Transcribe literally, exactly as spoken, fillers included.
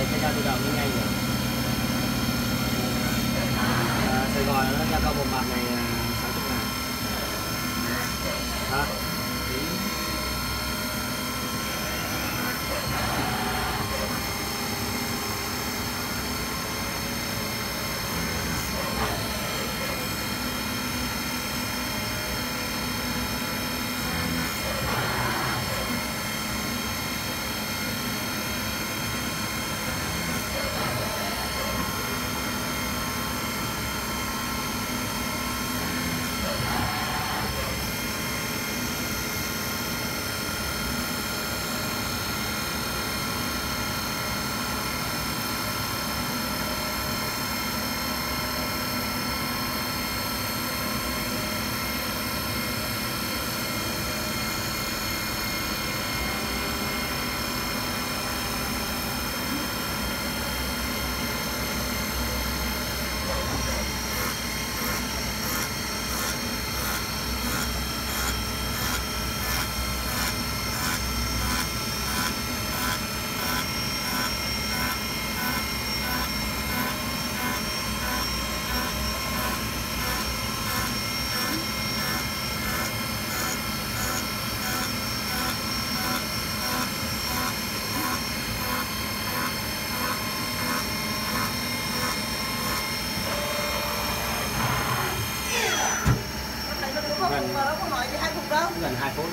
cái giao tự động nó nhanh rồi. À, Sài Gòn nó giao công một mặt này sáu mươi ngàn. Đó.